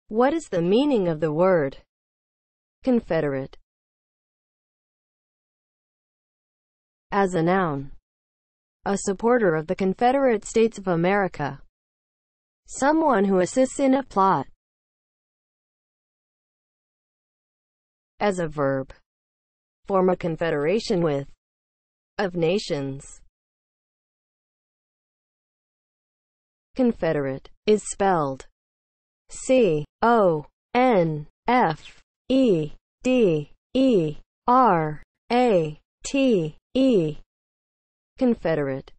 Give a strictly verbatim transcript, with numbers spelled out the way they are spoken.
What is the meaning of the word Confederate? As a noun, a supporter of the Confederate States of America. Someone who assists in a plot. As a verb, form a confederation with, of nations. Confederate is spelled C O N F E D E R A T E. Confederate.